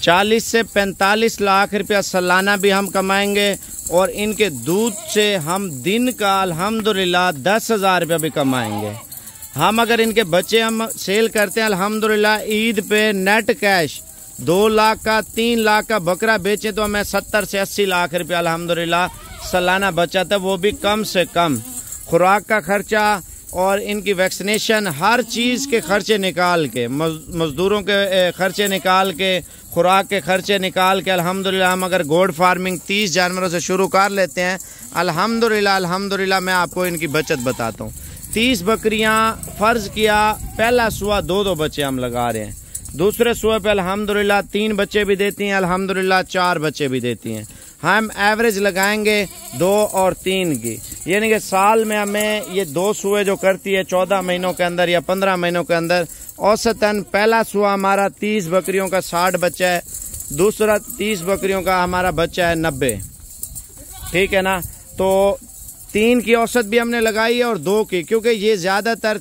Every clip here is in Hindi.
40 से 45 लाख रुपया सालाना भी हम कमाएंगे और इनके दूध से हम दिन का अल्हम्दुलिल्लाह 10,000 रुपया भी कमाएंगे। हम अगर इनके बच्चे हम सेल करते हैं अल्हम्दुलिल्लाह, ईद पे नेट कैश 2 लाख का 3 लाख का बकरा बेचें तो हमें 70 से 80 लाख रुपया अल्हम्दुलिल्लाह सालाना बचत है, वो भी कम से कम। खुराक का खर्चा और इनकी वैक्सीनेशन, हर चीज़ के खर्चे निकाल के, मज़दूरों के खर्चे निकाल के, खुराक के खर्चे निकाल के अल्हम्दुलिल्लाह हम अगर गोड फार्मिंग 30 जानवरों से शुरू कर लेते हैं अल्हम्दुलिल्लाह मैं आपको इनकी बचत बताता हूँ। 30 बकरियाँ फ़र्ज़ किया, पहला सुआ 2-2 बच्चे हम लगा रहे हैं, दूसरे सुए पे अल्हम्दुलिल्लाह 3 बच्चे भी देती हैं, अल्हम्दुलिल्लाह 4 बच्चे भी देती हैं। हम एवरेज लगाएंगे 2 और 3 की, यानी कि साल में हमें ये 2 सुए जो करती है 14 महीनों के अंदर या 15 महीनों के अंदर, औसतन पहला सुआ हमारा 30 बकरियों का 60 बच्चा है, दूसरा 30 बकरियों का हमारा बच्चा है 90, ठीक है ना। तो 3 की औसत भी हमने लगाई है और 2 की, क्योंकि ये ज़्यादातर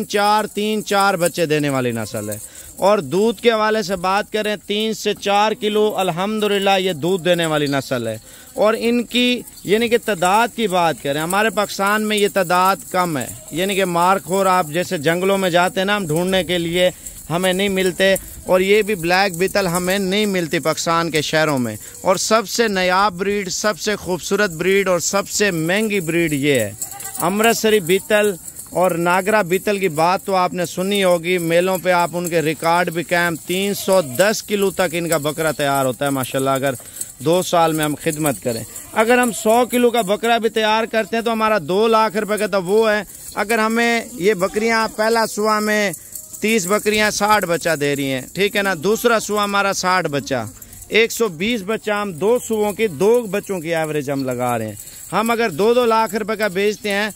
3-4 बच्चे देने वाली नस्ल है। और दूध के हवाले से बात करें 3 से 4 किलो अल्हम्दुलिल्लाह ये दूध देने वाली नस्ल है। और इनकी यानी कि तादाद की बात करें, हमारे पाकिस्तान में ये तादाद कम है, यानी कि मारखोर आप जैसे जंगलों में जाते हैं ना हम ढूंढने के लिए, हमें नहीं मिलते, और ये भी ब्लैक बीतल हमें नहीं मिलती पाकिस्तान के शहरों में। और सबसे नायाब ब्रीड, सबसे खूबसूरत ब्रीड और सबसे महंगी ब्रीड ये है अमृतसरी बीतल। और नागरा बीतल की बात तो आपने सुनी होगी, मेलों पे आप उनके रिकॉर्ड भी कायम, 310 किलो तक इनका बकरा तैयार होता है माशाल्लाह, अगर 2 साल में हम खिदमत करें। अगर हम 100 किलो का बकरा भी तैयार करते हैं तो हमारा 2 लाख रुपए का तो वो है। अगर हमें ये बकरियां पहला सुआ में 30 बकरियां 60 बच्चा दे रही हैं, ठीक है ना, दूसरा सुआ हमारा 60 बच्चा, 120 बच्चा, हम 2 सुओं की 2 बच्चों की एवरेज हम लगा रहे हैं। हम अगर 2-2 लाख रुपए का बेचते हैं,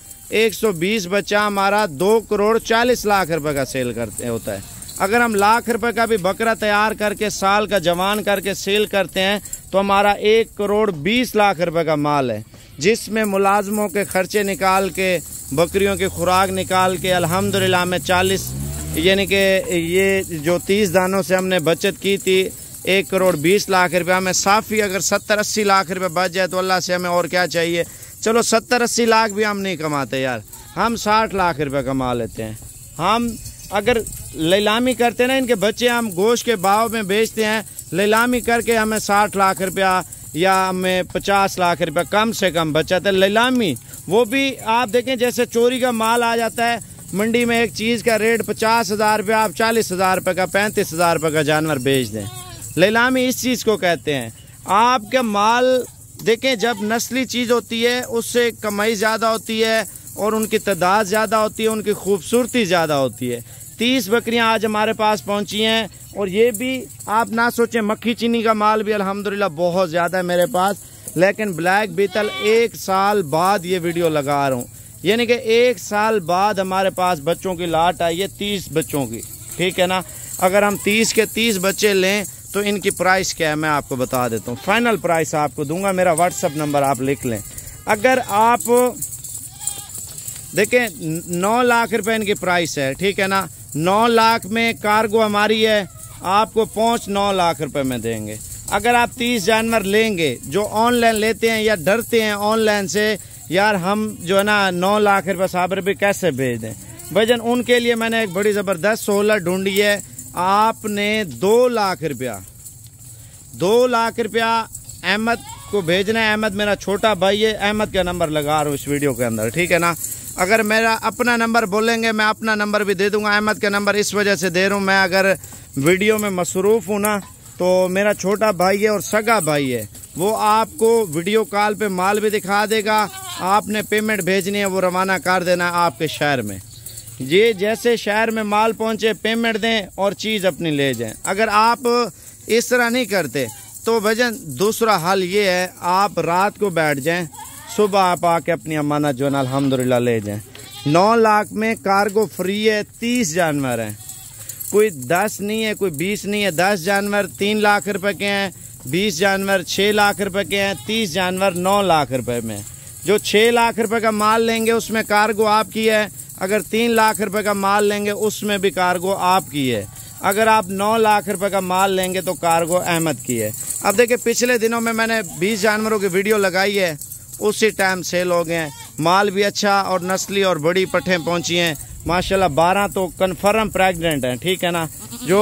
120 बच्चा हमारा 2 करोड़ 40 लाख रुपए का सेल करते होता है। अगर हम लाख रुपए का भी बकरा तैयार करके साल का जवान करके सेल करते हैं तो हमारा 1 करोड़ 20 लाख रुपए का माल है, जिसमें मुलाजमों के खर्चे निकाल के, बकरियों की खुराक निकाल के अल्हम्दुलिल्लाह में 40 यानी कि ये जो 30 दानों से हमने बचत की थी 1 करोड़ 20 लाख रुपया में साफ़ी, अगर 70-80 लाख रुपये बच जाए तो अल्लाह से हमें और क्या चाहिए। चलो 70-80 लाख भी हम नहीं कमाते यार, हम 60 लाख रुपये कमा लेते हैं। हम अगर नीलामी करते हैं ना, इनके बच्चे हम गोश्त के भाव में बेचते हैं, नीलामी करके हमें 60 लाख रुपया या हमें 50 लाख रुपया कम से कम बचत है। नीलामी वो भी आप देखें, जैसे चोरी का माल आ जाता है मंडी में, एक चीज़ का रेट 50,000 रुपया, आप 40,000 रुपये का 35,000 रुपये का जानवर बेच दें। नीलामी इस चीज़ को कहते हैं। आपका माल देखें, जब नस्ली चीज़ होती है उससे कमाई ज़्यादा होती है और उनकी तादाद ज़्यादा होती है, उनकी खूबसूरती ज़्यादा होती है। 30 बकरियां आज हमारे पास पहुंची हैं और ये भी आप ना सोचें, मक्खी चीनी का माल भी अल्हम्दुलिल्लाह बहुत ज़्यादा है मेरे पास, लेकिन ब्लैक बीतल 1 साल बाद ये वीडियो लगा रहा हूँ, यानी कि 1 साल बाद हमारे पास बच्चों की लाट आई है 30 बच्चों की, ठीक है ना। अगर हम 30 के 30 बच्चे लें तो इनकी प्राइस क्या है मैं आपको बता देता हूँ। फाइनल प्राइस आपको दूंगा, मेरा व्हाट्सअप नंबर आप लिख लें। अगर आप देखें 9 लाख रुपए इनकी प्राइस है, ठीक है ना, 9 लाख में कार्गो हमारी है, आपको पहुँच 9 लाख रुपए में देंगे। अगर आप 30 जानवर लेंगे, जो ऑनलाइन लेते हैं या डरते हैं ऑनलाइन से, यार हम जो है ना 9 लाख रुपये साबर भी कैसे भेज दें भजन, उनके लिए मैंने एक बड़ी ज़बरदस्त सहूलत ढूंढी है। आपने 2 लाख रुपया अहमद को भेजना है। अहमद मेरा छोटा भाई है, अहमद का नंबर लगा रहा हूँ इस वीडियो के अंदर, ठीक है ना। अगर मेरा अपना नंबर बोलेंगे मैं अपना नंबर भी दे दूंगा। अहमद का नंबर इस वजह से दे रहा हूँ, मैं अगर वीडियो में मसरूफ़ हूँ ना, तो मेरा छोटा भाई है और सगा भाई है, वो आपको वीडियो कॉल पे माल भी दिखा देगा। आपने पेमेंट भेजनी है, वो रवाना कर देना है आपके शहर में। ये जैसे शहर में माल पहुंचे पेमेंट दें और चीज़ अपनी ले जाएं। अगर आप इस तरह नहीं करते तो भजन दूसरा हल ये है, आप रात को बैठ जाएं, सुबह आप आके अपनी अमानत जो है ना अल्हम्दुलिल्लाह ले जाएं। 9 लाख में कार्गो फ्री है, 30 जानवर हैं, कोई 10 नहीं है, कोई 20 नहीं है। 10 जानवर 3 लाख रुपए के हैं, 20 जानवर 6 लाख रुपए के हैं, 30 जानवर 9 लाख रुपए में। जो 6 लाख रुपए का माल लेंगे उसमें कार्गो आपकी है, अगर 3 लाख रुपए का माल लेंगे उसमें भी कार्गो आपकी है। अगर आप 9 लाख रुपए का माल लेंगे तो कार्गो अहमद की है। अब देखिए पिछले दिनों में मैंने 20 जानवरों की वीडियो लगाई है, उसी टाइम सेल हो गए हैं। माल भी अच्छा और नस्ली और बड़ी पट्ठें पहुंची हैं माशाल्लाह। 12 तो कन्फर्म प्रेग्नेंट हैं, ठीक है ना। जो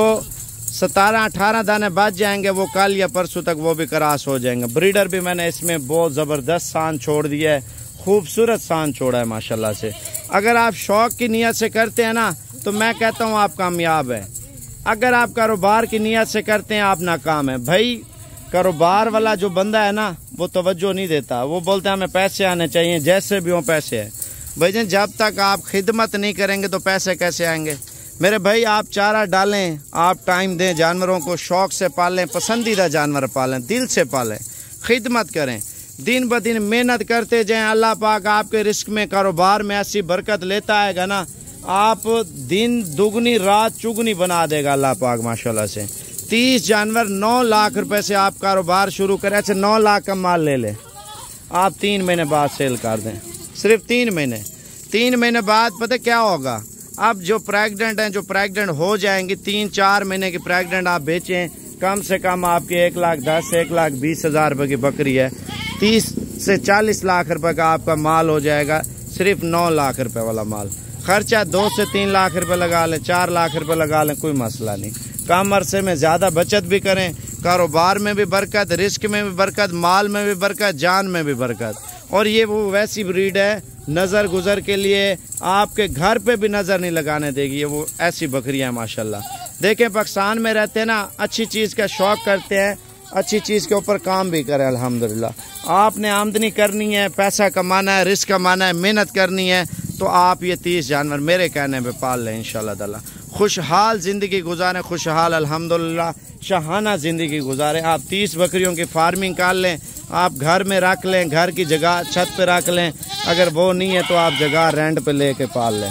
17-18 दाने बच जाएंगे वो कल या परसों तक वो भी क्रॉस हो जाएंगे। ब्रीडर भी मैंने इसमें बहुत ज़बरदस्त सान छोड़ दिया है, खूबसूरत सान छोड़ा है माशाल्लाह से। अगर आप शौक की नीयत से करते हैं ना तो मैं कहता हूँ आप कामयाब है। अगर आप कारोबार की नीयत से करते हैं आप नाकाम है। भाई कारोबार वाला जो बंदा है ना वो तवज्जो नहीं देता, वो बोलता है हमें पैसे आने चाहिए, जैसे भी हो पैसे है। भाईजान जब तक आप खिदमत नहीं करेंगे तो पैसे कैसे आएंगे मेरे भाई। आप चारा डालें, आप टाइम दें, जानवरों को शौक से पालें, पसंदीदा जानवर पालें, दिल से पालें, खिदमत करें, दिन ब दिन मेहनत करते जाएं। अल्लाह पाक आपके रिस्क में, कारोबार में ऐसी बरकत लेता आएगा ना, आप दिन दुगनी रात चुगनी बना देगा अल्लाह पाक माशाल्लाह से। 30 जानवर 9 लाख रुपए से आप कारोबार शुरू करें। अच्छा 9 लाख का माल ले लें, आप 3 महीने बाद सेल कर दें, सिर्फ 3 महीने। 3 महीने बाद पता क्या होगा, अब जो प्रेग्नेंट हैं, जो प्रेग्नेंट हो जाएंगी, 3-4 महीने की प्रेग्नेंट आप बेचें, कम से कम आपकी 1,10,000 1,20,000 रुपये की बकरी है, 30 से 40 लाख रुपए का आपका माल हो जाएगा। सिर्फ 9 लाख रुपए वाला माल। खर्चा 2 से 3 लाख रुपए लगा लें, 4 लाख रुपए लगा लें, कोई मसला नहीं। कम अरसे में ज़्यादा बचत भी करें, कारोबार में भी बरकत, रिस्क में भी बरकत, माल में भी बरकत, जान में भी बरकत। और ये वो वैसी ब्रीड है नज़र गुजर के लिए आपके घर पे भी नज़र नहीं लगाने देगी, ये वो ऐसी बकरियां माशाल्लाह। देखें पाकिस्तान में रहते हैं ना, अच्छी चीज़ का शौक़ करते हैं, अच्छी चीज़ के ऊपर काम भी करें अल्हम्दुलिल्लाह। आपने आमदनी करनी है, पैसा कमाना है, रिस्क कमाना है, मेहनत करनी है, तो आप ये 30 जानवर मेरे कहने पे पाल लें इंशाल्लाह ताला। खुशहाल ज़िंदगी गुजारें, खुशहाल अल्हम्दुलिल्लाह शाहाना ज़िंदगी गुजारें। आप 30 बकरियों की फार्मिंग कर लें, आप घर में रख लें, घर की जगह छत पे रख लें, अगर वो नहीं है तो आप जगह रेंट पे लेके पाल लें।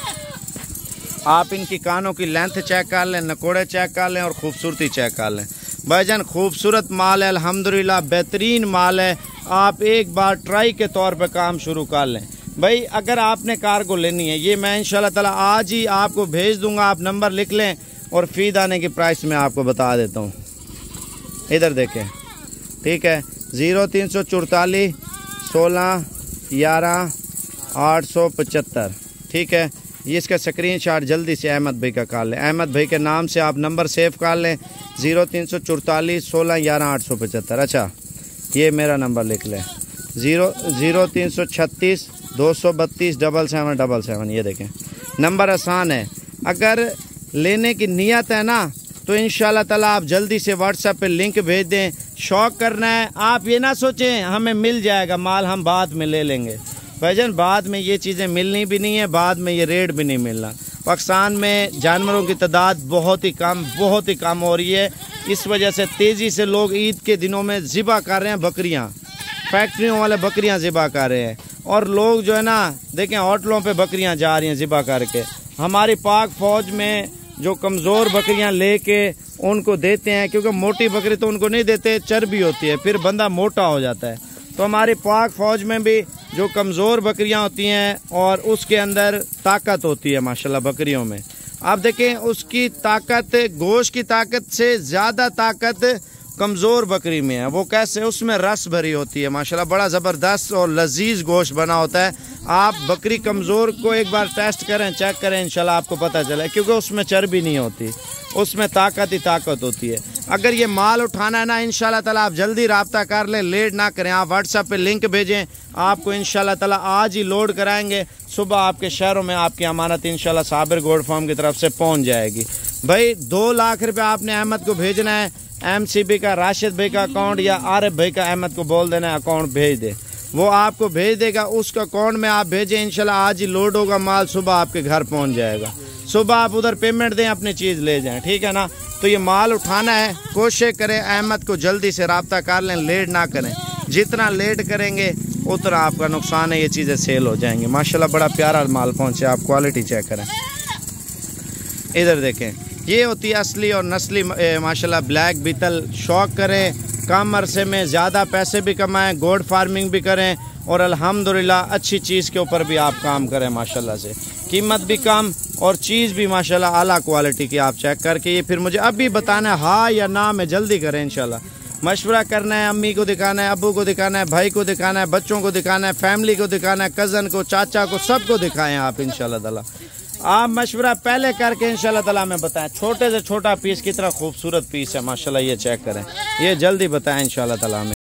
आप इनकी कानों की लेंथ चेक कर लें, नकोड़े चेक कर लें और खूबसूरती चेक कर लें। भाईजान खूबसूरत माल है अल्हम्दुलिल्लाह, बेहतरीन माल है। आप एक बार ट्राई के तौर पे काम शुरू कर लें। भाई अगर आपने कार्गो लेनी है, ये मैं इंशाल्लाह ताला आज ही आपको भेज दूंगा, आप नंबर लिख लें और फी दाने की प्राइस मैं आपको बता देता हूँ। इधर देखें, ठीक है, 0344 16 11 875, ठीक है। ये इसका स्क्रीनशॉट जल्दी से अहमद भाई का कर लें। अहमद भाई के नाम से आप नंबर सेव कर लें, 0344 16 11 875। अच्छा ये मेरा नंबर लिख लें, 0336 232 7777। ये देखें नंबर आसान है। अगर लेने की नीयत है ना तो इंशाल्लाह ताला आप जल्दी से व्हाट्सएप पे लिंक भेज दें। शौक़ करना है, आप ये ना सोचें हमें मिल जाएगा माल, हम बाद में ले लेंगे। भाईजान बाद में ये चीज़ें मिलनी भी नहीं है, बाद में ये रेट भी नहीं मिलना। पाकिस्तान में जानवरों की तादाद बहुत ही कम हो रही है। इस वजह से तेज़ी से लोग ईद के दिनों में ज़िबा कर रहे हैं बकरियां, फैक्ट्रियों वाले बकरियां ज़िबा कर रहे हैं, और लोग जो है ना देखें होटलों पे बकरियां जा रही हैं ज़िबा करके। हमारी पाक फ़ौज में जो कमज़ोर बकरियां लेके उनको देते हैं, क्योंकि मोटी बकरी तो उनको नहीं देते, चर्बी होती है, फिर बंदा मोटा हो जाता है। तो हमारी पाक फ़ौज में भी जो कमज़ोर बकरियां होती हैं और उसके अंदर ताकत होती है माशाल्लाह बकरियों में। आप देखें उसकी ताकत, गोश्त की ताकत से ज़्यादा ताकत कमज़ोर बकरी में है। वो कैसे? उसमें रस भरी होती है माशाल्लाह, बड़ा ज़बरदस्त और लजीज गोश्त बना होता है। आप बकरी कमज़ोर को एक बार टेस्ट करें, चेक करें, इंशाल्लाह आपको पता चले, क्योंकि उसमें चर्बी नहीं होती, उसमें ताकत ही ताकत होती है। अगर ये माल उठाना है ना इंशाल्लाह ताला आप जल्दी रब्ता कर लें, लेट ना करें। आप व्हाट्सएप पे लिंक भेजें, आपको इंशाल्लाह ताला आज ही लोड कराएंगे। सुबह आपके शहरों में आपकी अमानत इंशाल्लाह साबिर गोड फार्म की तरफ से पहुंच जाएगी। भाई 2 लाख रुपये आपने अहमद को भेजना है, MCB का राशिद भाई का अकाउंट या आरिफ भाई का अहमद को बोल देना है अकाउंट भेज दे, वो आपको भेज देगा। उसका अकाउंट में आप भेजें, इंशाल्लाह आज ही लोड होगा माल, सुबह आपके घर पहुंच जाएगा। सुबह आप उधर पेमेंट दें, अपनी चीज़ ले जाएं, ठीक है ना। तो ये माल उठाना है, कोशिश करें अहमद को जल्दी से रब्ता कर लें, लेट ना करें। जितना लेट करेंगे उतना आपका नुकसान है, ये चीज़ें सेल हो जाएंगी। माशाल्लाह बड़ा प्यारा माल पहुँचे, आप क्वालिटी चेक करें। इधर देखें, ये होती है असली और नस्ली माशाल्लाह ब्लैक बीतल। शौक़ करें, कम अरसे में ज़्यादा पैसे भी कमाएं, गोड फार्मिंग भी करें और अल्हम्दुलिल्लाह अच्छी चीज़ के ऊपर भी आप काम करें माशाल्लाह से। कीमत भी कम, और चीज़ भी माशाल्लाह आला क्वालिटी की। आप चेक करके ये फिर मुझे अभी बताना है हाँ या ना में, जल्दी करें इंशाल्लाह। मशवरा करना है, अम्मी को दिखाना है, अब्बू को दिखाना है, भाई को दिखाना है, बच्चों को दिखाना है, फैमिली को दिखाना है, कज़न को, चाचा को, सबको दिखाएं आप इंशाल्लाह ताला। आप मशवरा पहले करके इंशाल्लाह ताला में बताएं। छोटे से छोटा पीस कितना खूबसूरत पीस है माशाल्लाह, ये चेक करें, ये जल्दी बताएं इंशाल्लाह ताला में।